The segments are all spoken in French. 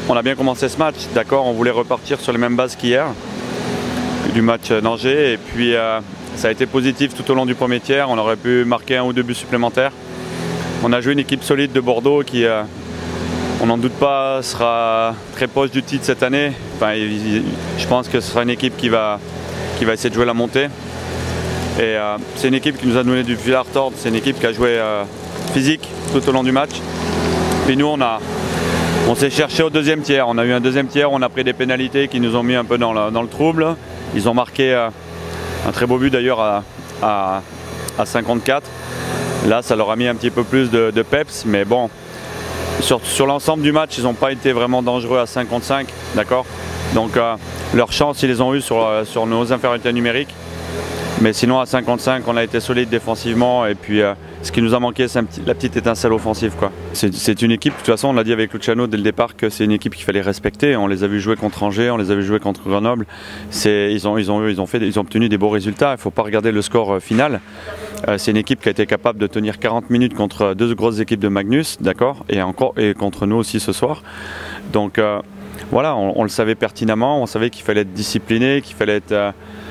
on a bien commencé ce match, d'accord, on voulait repartir sur les mêmes bases qu'hier, du match d'Angers, et puis ça a été positif tout au long du premier tiers, on aurait pu marquer 1 ou 2 buts supplémentaires. On a joué une équipe solide de Bordeaux qui, on n'en doute pas, sera très proche du titre cette année. Enfin, je pense que ce sera une équipe qui va essayer de jouer la montée. Et c'est une équipe qui nous a donné du fil à retordre, c'est une équipe qui a joué physique tout au long du match. Puis nous, on s'est cherché au deuxième tiers. On a eu un deuxième tiers, on a pris des pénalités qui nous ont mis un peu dans le trouble. Ils ont marqué un très beau but d'ailleurs à 54. Là, ça leur a mis un petit peu plus de peps, mais bon, sur l'ensemble du match, ils n'ont pas été vraiment dangereux à 55, d'accord. Donc leur chance, ils les ont eu sur nos infériorités numériques. Mais sinon, à 55, on a été solide défensivement. Et puis, ce qui nous a manqué, c'est la petite étincelle offensive, quoi. C'est une équipe, de toute façon, on l'a dit avec Luciano dès le départ, que c'est une équipe qu'il fallait respecter. On les a vus jouer contre Angers, on les a vus jouer contre Grenoble. Ils ont obtenu des beaux résultats. Il ne faut pas regarder le score final. C'est une équipe qui a été capable de tenir 40 minutes contre 2 grosses équipes de Magnus, d'accord, et contre nous aussi ce soir. Donc, voilà, on le savait pertinemment. On savait qu'il fallait être discipliné, qu'il fallait être...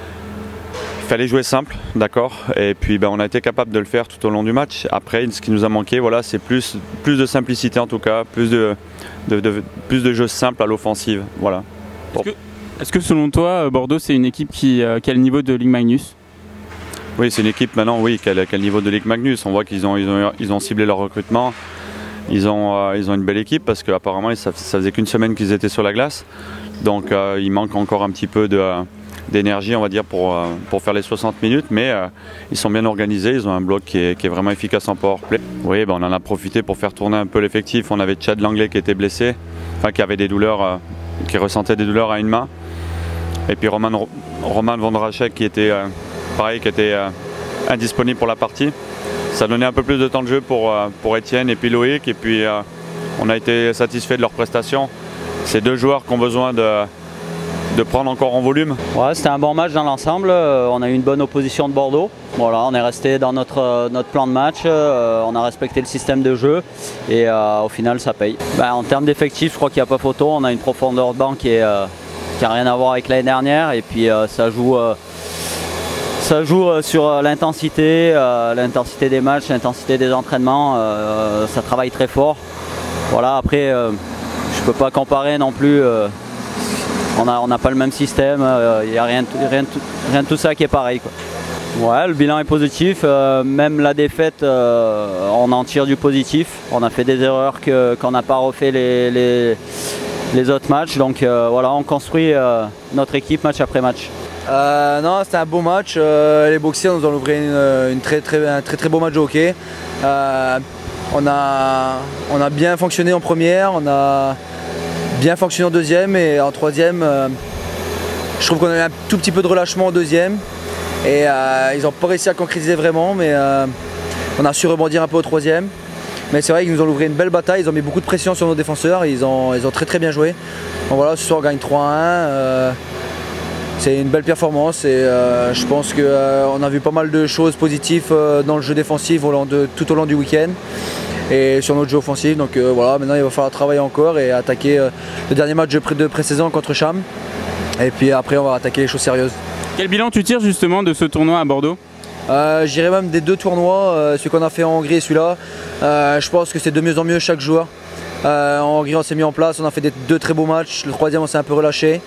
Il fallait jouer simple, d'accord, et puis on a été capable de le faire tout au long du match. Après, ce qui nous a manqué, voilà, c'est plus de simplicité en tout cas, plus de jeu simple à l'offensive, voilà. Est-ce que selon toi, Bordeaux, c'est une équipe qui a le niveau de Ligue Magnus? Oui, c'est une équipe maintenant, oui, qui a le niveau de Ligue Magnus. On voit qu'ils ont ciblé leur recrutement. Ils ont une belle équipe parce qu'apparemment, ça faisait qu'une semaine qu'ils étaient sur la glace. Donc, il manque encore un petit peu d'énergie, on va dire, pour faire les 60 minutes, mais ils sont bien organisés, ils ont un bloc qui est vraiment efficace en powerplay. Oui, on en a profité pour faire tourner un peu l'effectif. On avait Chad Langlais qui était blessé, enfin qui avait des douleurs, qui ressentait des douleurs à une main. Et puis Roman Vondracek qui était pareil, qui était indisponible pour la partie. Ça donnait un peu plus de temps de jeu pour Étienne et puis Loïc, et puis on a été satisfait de leur prestation. C'est 2 joueurs qui ont besoin de prendre encore en volume. Ouais, c'était un bon match dans l'ensemble. On a eu une bonne opposition de Bordeaux. Voilà, on est resté dans notre plan de match. On a respecté le système de jeu et au final, ça paye. En termes d'effectifs, je crois qu'il n'y a pas photo. On a une profondeur de banc qui n'a rien à voir avec l'année dernière. Et puis ça joue sur l'intensité des matchs, l'intensité des entraînements. Ça travaille très fort. Voilà, après, je ne peux pas comparer non plus. On n'a pas le même système, il n'y a rien de tout ça qui est pareil, quoi. Ouais, le bilan est positif, même la défaite, on en tire du positif. On a fait des erreurs qu'on n'a pas refait les autres matchs, donc voilà, on construit notre équipe match après match. Non, c'était un beau match, les Boxiers nous ont ouvert un très beau match de hockey. On a bien fonctionné en première, on a bien fonctionné en deuxième, et en troisième, je trouve qu'on a eu un tout petit peu de relâchement en deuxième et ils n'ont pas réussi à concrétiser vraiment, mais on a su rebondir un peu au troisième. Mais c'est vrai qu'ils nous ont ouvert une belle bataille, ils ont mis beaucoup de pression sur nos défenseurs, ils ont très bien joué. Donc voilà, ce soir on gagne 3-1, c'est une belle performance et je pense qu'on a vu pas mal de choses positives dans le jeu défensif tout au long du week-end et sur notre jeu offensif. Donc voilà, maintenant il va falloir travailler encore et attaquer le dernier match de pré-saison contre Cham. Et puis après on va attaquer les choses sérieuses. Quel bilan tu tires justement de ce tournoi à Bordeaux? J'irais même des 2 tournois, celui qu'on a fait en Hongrie et celui-là. Je pense que c'est de mieux en mieux chaque joueur. En Hongrie on s'est mis en place, on a fait 2 très beaux matchs, le troisième on s'est un peu relâché.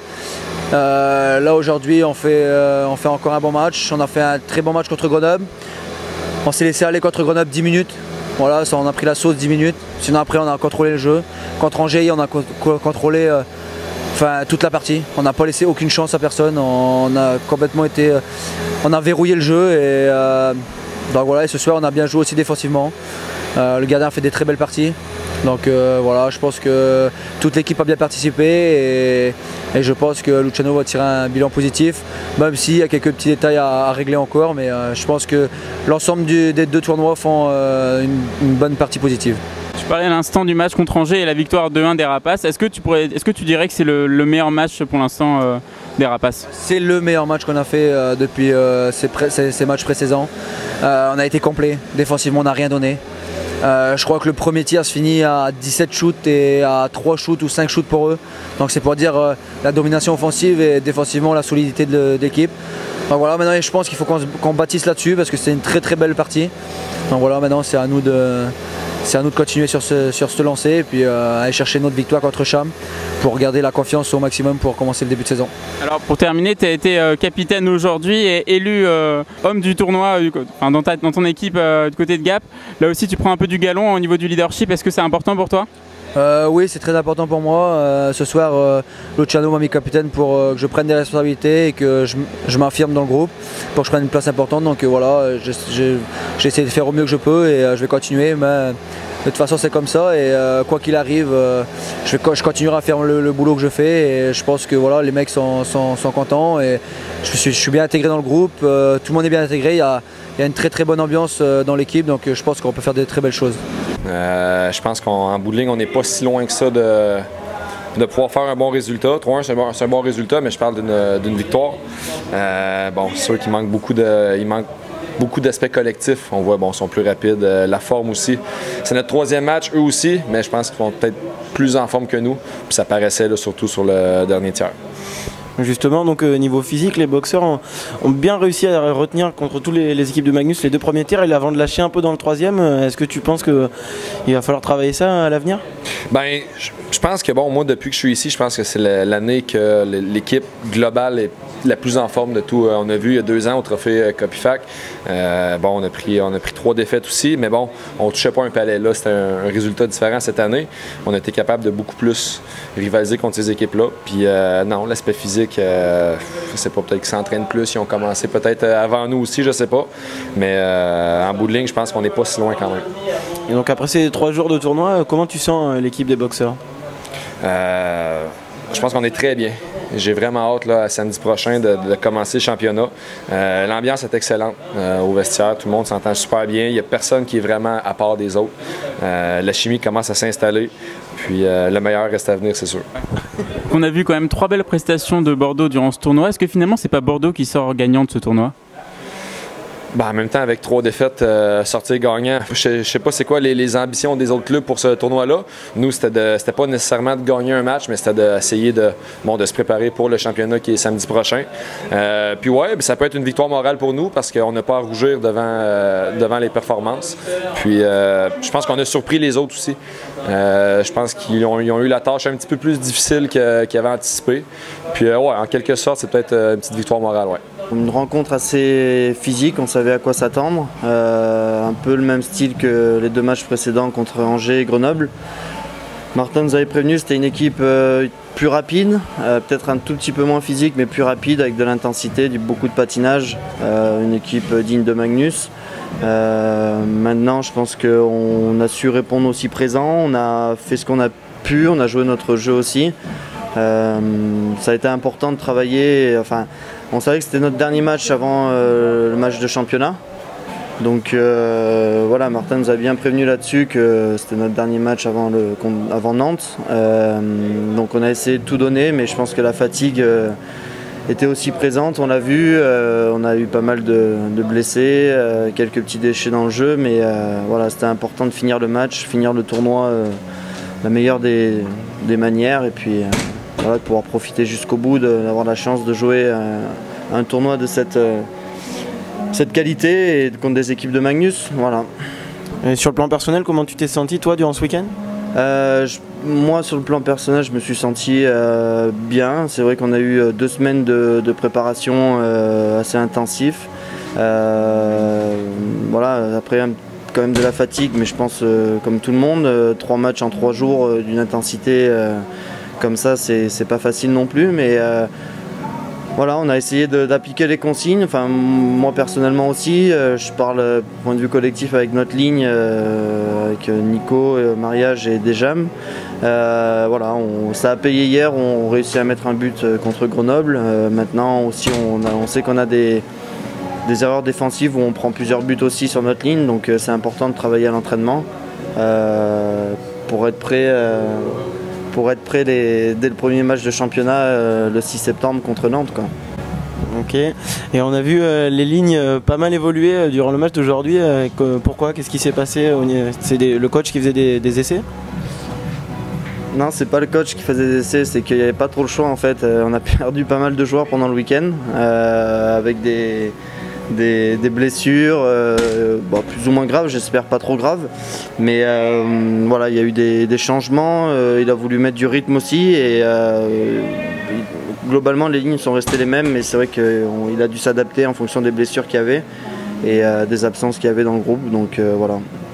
Là aujourd'hui on fait encore un bon match, on a fait un très bon match contre Grenoble. On s'est laissé aller contre Grenoble 10 minutes. Voilà, ça, on a pris la sauce 10 minutes. Sinon après on a contrôlé le jeu. Contre Angers, on a contrôlé toute la partie. On n'a pas laissé aucune chance à personne. On a complètement on a verrouillé le jeu et donc voilà. Et ce soir on a bien joué aussi défensivement. Le gardien a fait des très belles parties. Donc voilà, je pense que toute l'équipe a bien participé et je pense que Luciano va tirer un bilan positif, même s'il y a quelques petits détails à régler encore, mais je pense que l'ensemble des 2 tournois font une bonne partie positive. Tu parlais à l'instant du match contre Angers et la victoire 2-1 des Rapaces. Est-ce que tu dirais que c'est le meilleur match pour l'instant des Rapaces? C'est le meilleur match qu'on a fait depuis ces matchs précédents. On a été complet, défensivement on n'a rien donné. Je crois que le premier tir se finit à 17 shoots et à 3 shoots ou 5 shoots pour eux. Donc c'est pour dire la domination offensive et défensivement la solidité de l'équipe. Donc voilà, maintenant je pense qu'il faut qu'on bâtisse là-dessus parce que c'est une très très belle partie. Donc voilà, maintenant c'est à nous de continuer sur ce lancer et puis aller chercher notre victoire contre Cham pour garder la confiance au maximum pour commencer le début de saison. Alors pour terminer, tu as été capitaine aujourd'hui et élu homme du tournoi dans ton équipe du côté de Gap. Là aussi tu prends un peu du galon au niveau du leadership, est-ce que c'est important pour toi ? Oui, c'est très important pour moi. Ce soir, Luciano m'a mis capitaine pour que je prenne des responsabilités et que je m'affirme dans le groupe, pour que je prenne une place importante. Donc voilà, j'ai essayé de faire au mieux que je peux et je vais continuer. Mais de toute façon, c'est comme ça et quoi qu'il arrive, je continuerai à faire le boulot que je fais. Et je pense que voilà, les mecs sont contents et je suis bien intégré dans le groupe. Tout le monde est bien intégré. Il y a une très très bonne ambiance dans l'équipe, donc je pense qu'on peut faire de très belles choses. Je pense qu'en bout de ligne, on n'est pas si loin que ça de pouvoir faire un bon résultat. 3-1, c'est un bon résultat, mais je parle d'une victoire. Bon, c'est sûr qu'il manque beaucoup d'aspects collectifs. On voit, bon, ils sont plus rapides, la forme aussi. C'est notre 3e match, eux aussi, mais je pense qu'ils vont peut-être plus en forme que nous. Puis ça paraissait là, surtout sur le dernier tiers. Justement, donc niveau physique, les boxeurs ont bien réussi à retenir contre toutes les équipes de Magnus les 2 premiers tirs et avant de lâcher un peu dans le 3e. Est-ce que tu penses qu'il va falloir travailler ça à l'avenir? Ben, je pense que bon, moi depuis que je suis ici, je pense que c'est l'année que l'équipe globale est la plus en forme de tout. On a vu il y a 2 ans au trophée Copifac. Bon, on a pris 3 défaites aussi, mais bon, on ne touchait pas un palais là. C'était un résultat différent cette année. On a été capable de beaucoup plus rivaliser contre ces équipes-là. Puis non, l'aspect physique, je sais pas, peut-être qu'ils s'entraînent plus. Ils ont commencé peut-être avant nous aussi, je sais pas. Mais en bout de ligne, je pense qu'on n'est pas si loin quand même. Et donc après ces 3 jours de tournoi, comment tu sens l'équipe des boxeurs? Je pense qu'on est très bien. J'ai vraiment hâte là, samedi prochain de commencer le championnat. L'ambiance est excellente au vestiaire. Tout le monde s'entend super bien. Il n'y a personne qui est vraiment à part des autres. La chimie commence à s'installer. Puis le meilleur reste à venir, c'est sûr. On a vu quand même 3 belles prestations de Bordeaux durant ce tournoi. Est-ce que finalement, c'est pas Bordeaux qui sort gagnant de ce tournoi? Ben, en même temps, avec 3 défaites, sortir gagnant, je sais pas c'est quoi les ambitions des autres clubs pour ce tournoi-là. Nous, c'était pas nécessairement de gagner un match, mais c'était d'essayer de se préparer pour le championnat qui est samedi prochain. Puis ouais, ça peut être une victoire morale pour nous parce qu'on n'a pas à rougir devant les performances. Puis je pense qu'on a surpris les autres aussi. Je pense qu'ils ont eu la tâche un petit peu plus difficile qu'ils avaient anticipé. Puis ouais, en quelque sorte, c'est peut-être une petite victoire morale, ouais. Une rencontre assez physique, on savait à quoi s'attendre. Un peu le même style que les 2 matchs précédents contre Angers et Grenoble. Martin nous avait prévenu, c'était une équipe plus rapide, peut-être un tout petit peu moins physique, mais plus rapide, avec de l'intensité, beaucoup de patinage. Une équipe digne de Magnus. Maintenant, je pense qu'on a su répondre aussi présent, on a fait ce qu'on a pu, on a joué notre jeu aussi. Ça a été important de travailler. Enfin, on savait que c'était notre dernier match avant le match de championnat. Donc voilà, Martin nous a bien prévenu là-dessus que c'était notre dernier match avant Nantes. Donc on a essayé de tout donner, mais je pense que la fatigue était aussi présente, on l'a vu. On a eu pas mal de blessés, quelques petits déchets dans le jeu, mais voilà, c'était important de finir le match, finir le tournoi la meilleure des manières, et puis voilà, de pouvoir profiter jusqu'au bout, d'avoir la chance de jouer un tournoi de cette qualité et contre des équipes de Magnus. Voilà. Et sur le plan personnel, comment tu t'es senti toi durant ce week-end? Moi, sur le plan personnel, je me suis senti bien. C'est vrai qu'on a eu 2 semaines de préparation assez intensifs. Voilà, après quand même de la fatigue, mais je pense comme tout le monde, 3 matchs en 3 jours d'une intensité comme ça, c'est pas facile non plus, mais voilà, on a essayé d'appliquer les consignes. Enfin, moi personnellement aussi, je parle point de vue collectif avec notre ligne, avec Nico, Mariage et Desjam. Voilà, ça a payé hier, on réussit à mettre un but contre Grenoble. Maintenant aussi, on sait qu'on a des erreurs défensives où on prend plusieurs buts aussi sur notre ligne, donc c'est important de travailler à l'entraînement pour être prêt dès le premier match de championnat le 6 septembre contre Nantes, quoi. Ok. Et on a vu les lignes pas mal évoluer durant le match d'aujourd'hui. Pourquoi? Qu'est-ce qui s'est passé? C'est le coach qui faisait des essais? Non, c'est pas le coach qui faisait des essais, c'est qu'il n'y avait pas trop le choix en fait. On a perdu pas mal de joueurs pendant le week-end avec des blessures, plus ou moins graves, j'espère pas trop graves. Mais voilà, il y a eu des changements, il a voulu mettre du rythme aussi et globalement les lignes sont restées les mêmes, mais c'est vrai qu'il a dû s'adapter en fonction des blessures qu'il y avait et des absences qu'il y avait dans le groupe. Donc voilà.